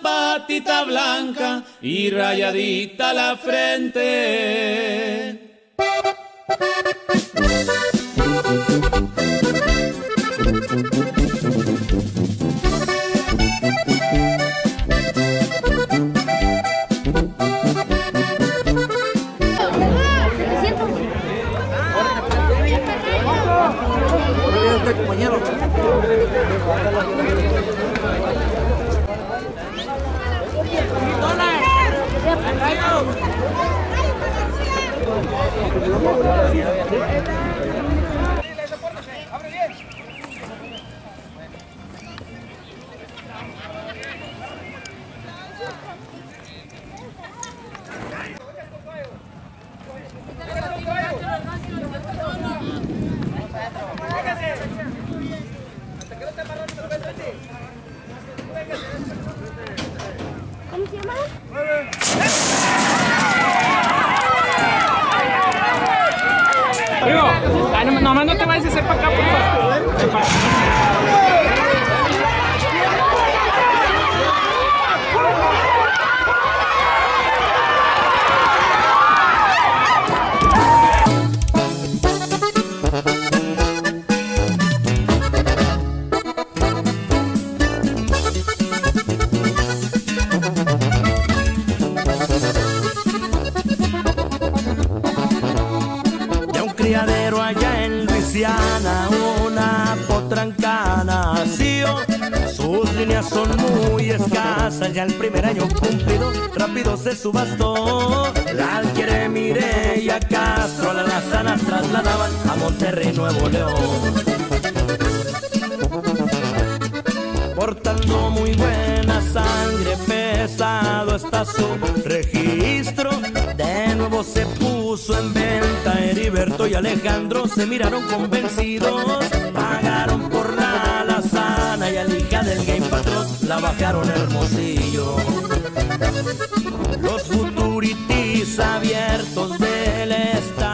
patita blanca y rayadita la frente. Compañero. ¿Cómo se llama? Primo, nomás no te vayas a hacer para acá, por favor. Criadero allá en Luisiana, una potranca nació. Sus líneas son muy escasas, ya el primer año cumplido rápido se subastó. La adquiere Mireya Castro, a la Lazanas trasladaban a Monterrey, Nuevo León. Portando muy buena sangre, pesado está su registro. De nuevo se puso en venta, Heriberto y Alejandro se miraron convencidos. Pagaron por la Lazana y a la hija del Game Patrón la bajaron Hermosillo. Los futuritis abiertos del estado